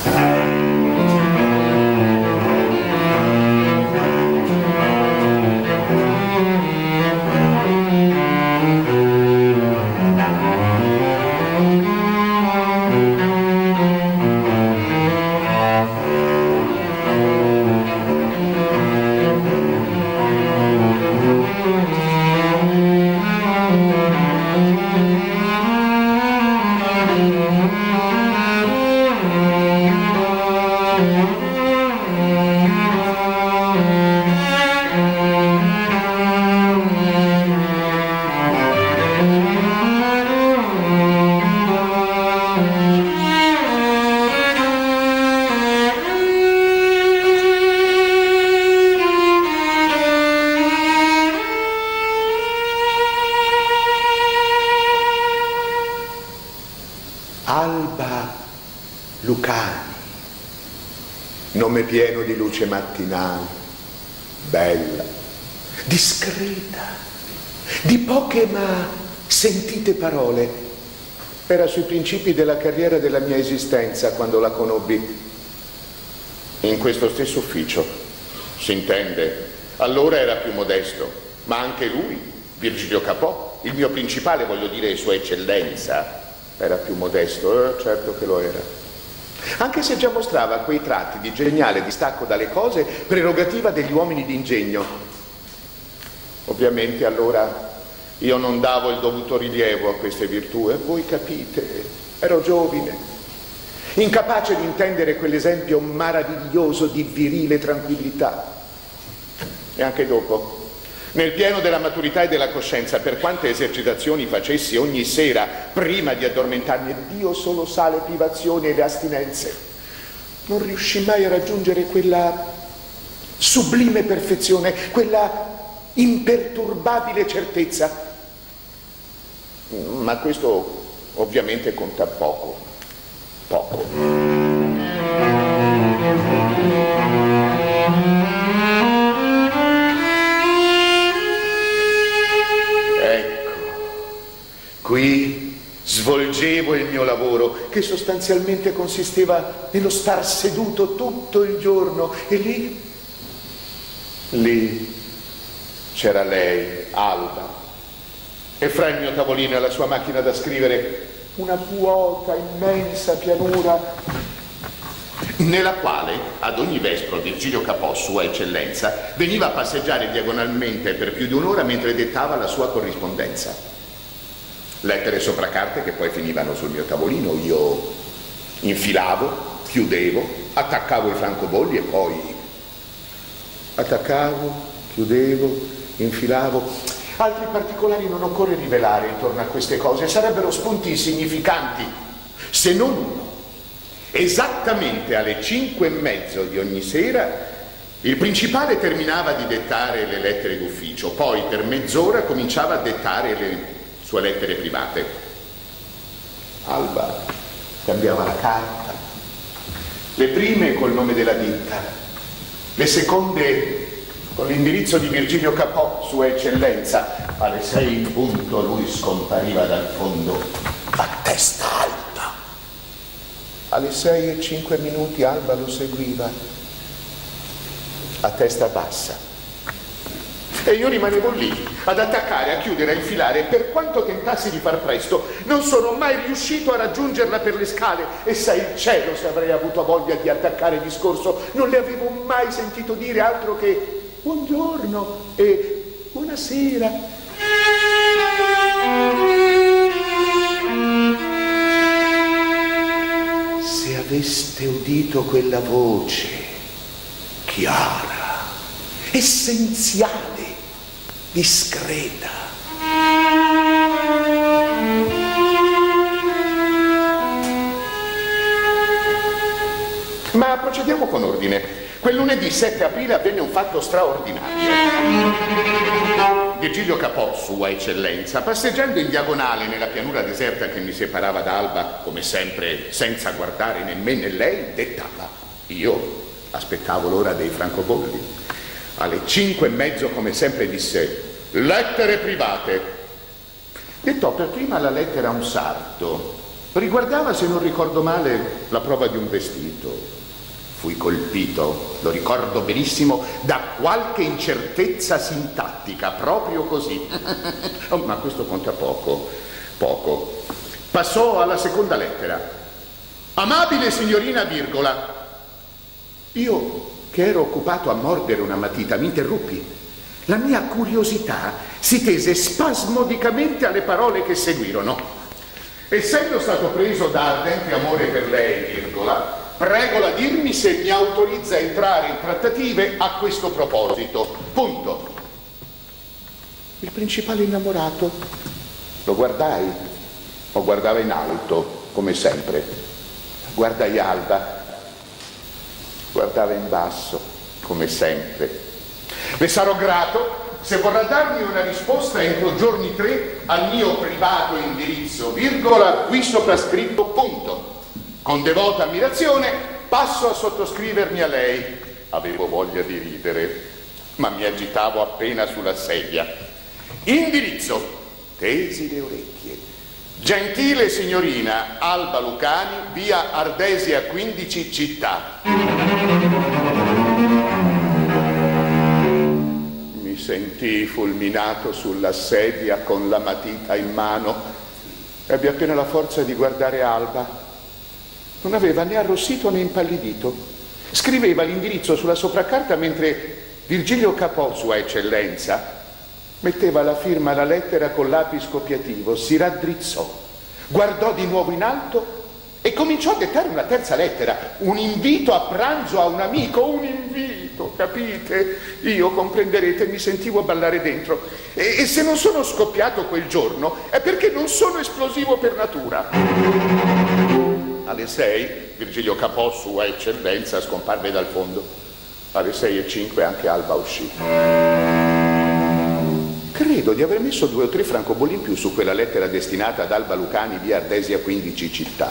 Alba Lucani, nome pieno di luce mattinale, bella, discreta, di poche ma sentite parole. Era sui principi della carriera della mia esistenza quando la conobbi. In questo stesso ufficio, si intende. Allora era più modesto, ma anche lui, Virgilio Capò, il mio principale, voglio dire Sua Eccellenza, era più modesto, certo che lo era. Anche se già mostrava quei tratti di geniale distacco dalle cose, prerogativa degli uomini d'ingegno. Ovviamente allora io non davo il dovuto rilievo a queste virtù, e voi capite, ero giovine, incapace di intendere quell'esempio meraviglioso di virile tranquillità. E anche dopo, nel pieno della maturità e della coscienza, per quante esercitazioni facessi ogni sera prima di addormentarmi, e Dio solo sa le privazioni e le astinenze, non riuscii mai a raggiungere quella sublime perfezione, quella imperturbabile certezza. Ma questo ovviamente conta poco, poco. Qui svolgevo il mio lavoro, che sostanzialmente consisteva nello star seduto tutto il giorno, e lì c'era lei, Alba, e fra il mio tavolino e la sua macchina da scrivere una vuota, immensa pianura, nella quale ad ogni vespro Virgilio Capò, Sua Eccellenza, veniva a passeggiare diagonalmente per più di un'ora mentre dettava la sua corrispondenza. Lettere sopra carte che poi finivano sul mio tavolino, io infilavo, chiudevo, attaccavo i francobolli e poi attaccavo, chiudevo, infilavo. Altri particolari non occorre rivelare intorno a queste cose, sarebbero spunti insignificanti, se non uno. Esattamente alle 5:30 di ogni sera il principale terminava di dettare le lettere d'ufficio, poi per mezz'ora cominciava a dettare le sue lettere private. Alba cambiava la carta, le prime col nome della ditta, le seconde con l'indirizzo di Virgilio Capò, Sua Eccellenza. Alle 6 in punto lui scompariva dal fondo a testa alta. Alle 6:05 Alba lo seguiva a testa bassa. E io rimanevo lì, ad attaccare, a chiudere, a infilare, e per quanto tentassi di far presto, non sono mai riuscito a raggiungerla per le scale, e sa il cielo se avrei avuto voglia di attaccare discorso. Non le avevo mai sentito dire altro che buongiorno e buonasera. Se aveste udito quella voce chiara, essenziale, discreta. Ma procediamo con ordine. Quel lunedì 7 aprile avvenne un fatto straordinario. Virgilio Capò, Sua Eccellenza, passeggiando in diagonale nella pianura deserta che mi separava da Alba, come sempre senza guardare né me né lei, dettava. Io aspettavo l'ora dei francobolli. Alle 5:30, come sempre, disse: lettere private. Dettò per prima la lettera a un sarto, Riguardava, se non ricordo male, la prova di un vestito. Fui colpito, lo ricordo benissimo, da qualche incertezza sintattica, proprio così. Oh, ma questo conta poco, poco. Passò alla seconda lettera. Amabile signorina, virgola. Io, che ero occupato a mordere una matita, mi interruppi. La mia curiosità si tese spasmodicamente alle parole che seguirono. Essendo stato preso da ardente amore per lei, virgola, pregola dirmi se mi autorizza a entrare in trattative a questo proposito. Punto. Il principale innamorato lo guardai, o guardava in alto, come sempre. Guardai Alba, guardava in basso, come sempre. Le sarò grato se vorrà darmi una risposta entro giorni 3 al mio privato indirizzo, virgola, qui soprascritto, punto. Con devota ammirazione passo a sottoscrivermi a lei. Avevo voglia di ridere, ma mi agitavo appena sulla sedia. Indirizzo, tesi le orecchie. Gentile signorina Alba Lucani, via Ardesia 15, città. Mi sentii fulminato sulla sedia con la matita in mano. Ebbi appena la forza di guardare Alba. Non aveva né arrossito né impallidito. Scriveva l'indirizzo sulla sopraccarta mentre Virgilio Capò, Sua Eccellenza, metteva la firma alla lettera con lapis copiativo, si raddrizzò, guardò di nuovo in alto e cominciò a dettare una terza lettera, un invito a pranzo a un amico, un invito, capite? Io, comprenderete, mi sentivo ballare dentro e se non sono scoppiato quel giorno è perché non sono esplosivo per natura. Alle 6 Virgilio Capò, Sua Eccellenza, scomparve dal fondo. Alle 6:05 anche Alba uscì. Credo di aver messo 2 o 3 francobolli in più su quella lettera destinata ad Alba Lucani, via Ardesia 15, città.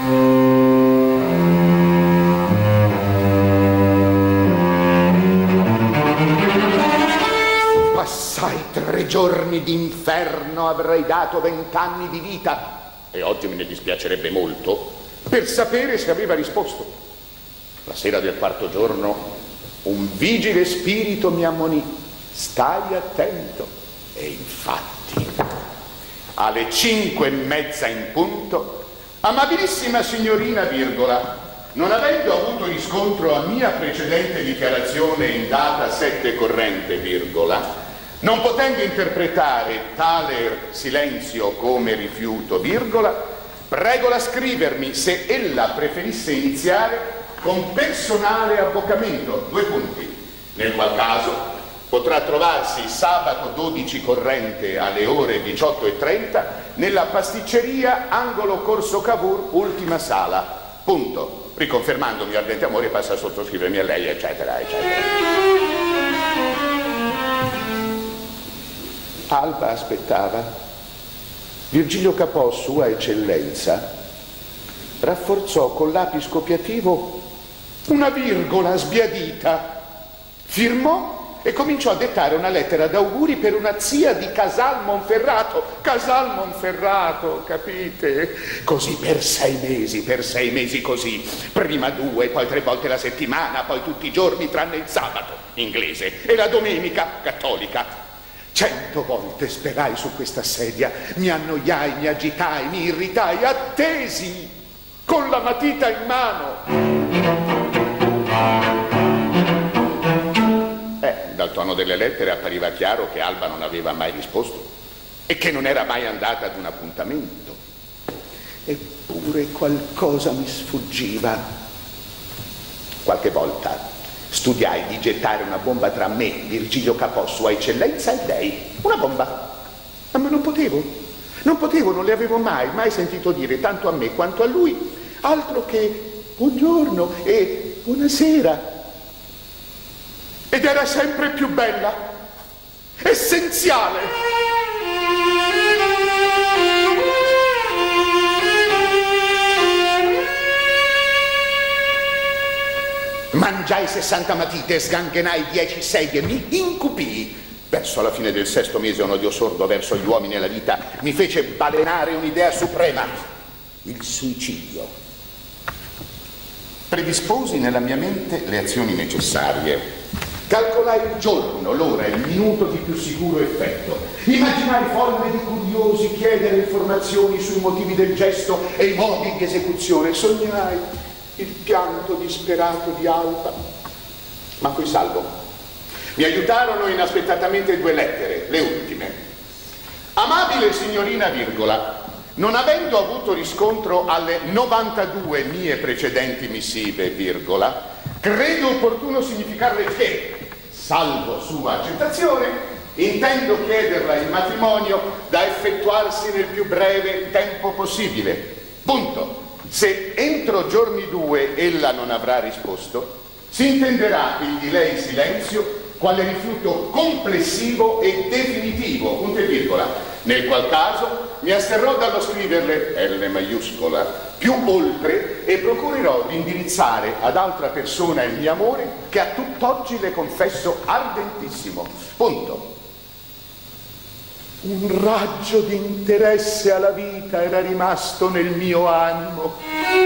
Passai 3 giorni d'inferno, avrei dato 20 anni di vita, e oggi me ne dispiacerebbe molto, per sapere se aveva risposto. La sera del 4° giorno un vigile spirito mi ammonì: stai attento. E infatti alle 5:30 in punto, amabilissima signorina, virgola, non avendo avuto riscontro a mia precedente dichiarazione in data 7 corrente, virgola, non potendo interpretare tale silenzio come rifiuto, virgola, pregola scrivermi se ella preferisse iniziare con personale avvocamento, 2 punti, nel qual caso potrà trovarsi sabato 12 corrente alle ore 18:30 nella pasticceria angolo Corso Cavour, ultima sala, punto. Riconfermando mio ardente amore passa a sottoscrivermi a lei, eccetera, eccetera. Alba aspettava. Virgilio Capò, Sua Eccellenza, rafforzò col lapis copiativo una virgola sbiadita, firmò e cominciò a dettare una lettera d'auguri per una zia di Casal Monferrato, capite? Così per 6 mesi così, prima 2, poi 3 volte la settimana, poi tutti i giorni tranne il sabato, inglese, e la domenica, cattolica. 100 volte sperai su questa sedia, mi annoiai, mi agitai, mi irritai, attesi, con la matita in mano. Dal tono delle lettere appariva chiaro che Alba non aveva mai risposto e che non era mai andata ad un appuntamento. Eppure qualcosa mi sfuggiva. Qualche volta studiai di gettare una bomba tra me, Virgilio Capò, Sua Eccellenza e lei. Una bomba. Ma non potevo, non le avevo mai sentito dire, tanto a me quanto a lui, altro che buongiorno e buonasera. Ed era sempre più bella, essenziale. Mangiai 60 matite, sganghenai 10 sedie, mi incupii. Verso la fine del 6° mese un odio sordo verso gli uomini e la vita mi fece balenare un'idea suprema. il suicidio. Predisposi nella mia mente le azioni necessarie. Calcolai il giorno, l'ora, il minuto di più sicuro effetto. Immaginai forme di curiosi, chiedere informazioni sui motivi del gesto e i modi di esecuzione. Sognai il pianto disperato di Alba. Ma qui salvo. Mi aiutarono inaspettatamente 2 lettere, le ultime. Amabile signorina virgola, non avendo avuto riscontro alle 92 mie precedenti missive, virgola, credo opportuno significarle che, salvo sua accettazione, intendo chiederla in matrimonio da effettuarsi nel più breve tempo possibile. Punto. Se entro giorni 2 ella non avrà risposto, si intenderà il di lei silenzio quale rifiuto complessivo e definitivo, punto e virgola, nel qual caso mi asterrò dallo scriverle, L maiuscola, più oltre e procurerò di indirizzare ad altra persona il mio amore che a tutt'oggi le confesso ardentissimo. Punto. Un raggio di interesse alla vita era rimasto nel mio animo.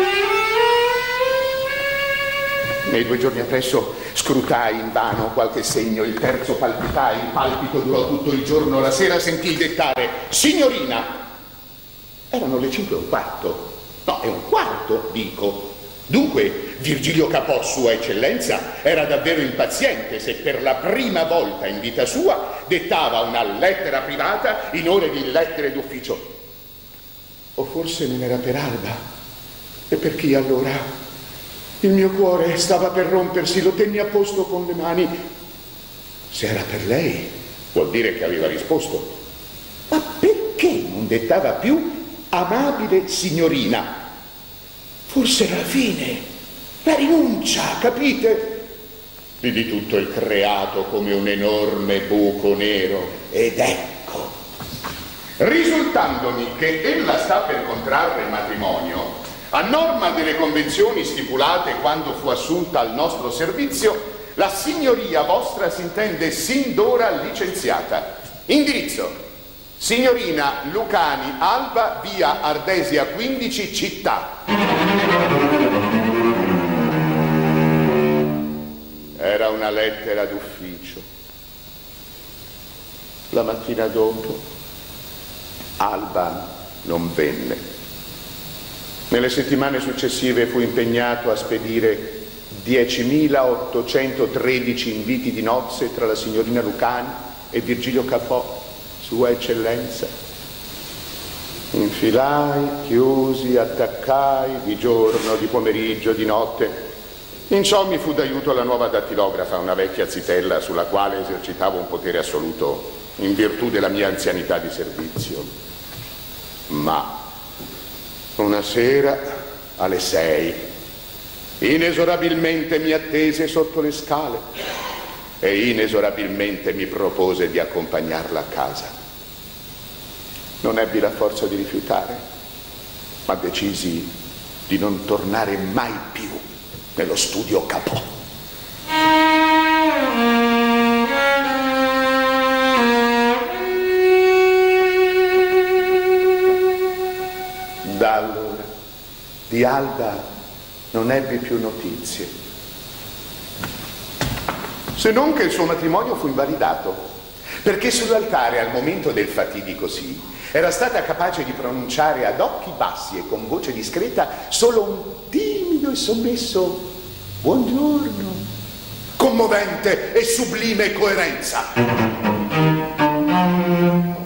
Nei 2 giorni appresso scrutai invano qualche segno, il terzo palpitai, il palpito durò tutto il giorno, la sera sentii dettare signorina. Erano le 5:15. No, è 1/4, dico. Dunque Virgilio Capò, sua eccellenza, era davvero impaziente se per la prima volta in vita sua dettava una lettera privata in ore di lettere d'ufficio. O forse non era per Alba? E per chi allora? Il mio cuore stava per rompersi, lo tenni a posto con le mani. Se era per lei, vuol dire che aveva risposto. Ma perché non dettava più amabile signorina? Forse era la fine, la rinuncia, capite? Vidi tutto il creato come un enorme buco nero. Ed ecco, risultandomi che ella sta per contrarre il matrimonio, a norma delle convenzioni stipulate quando fu assunta al nostro servizio, la signoria vostra si intende sin d'ora licenziata. Indirizzo: signorina Lucani Alba, via Ardesia 15, città. Era una lettera d'ufficio. La mattina dopo Alba non venne. Nelle settimane successive fu impegnato a spedire 10.813 inviti di nozze tra la signorina Lucani e Virgilio Capò, sua eccellenza. Infilai, chiusi, attaccai, di giorno, di pomeriggio, di notte. In ciò mi fu d'aiuto la nuova dattilografa, una vecchia zitella sulla quale esercitavo un potere assoluto in virtù della mia anzianità di servizio. Ma una sera alle 6 inesorabilmente mi attese sotto le scale e inesorabilmente mi propose di accompagnarla a casa. Non ebbi la forza di rifiutare, ma decisi di non tornare mai più nello studio Capò. Da allora di Alba non ebbi più notizie, se non che il suo matrimonio fu invalidato, perché sull'altare al momento del fatidico sì era stata capace di pronunciare ad occhi bassi e con voce discreta solo un timido e sommesso buongiorno, commovente e sublime coerenza.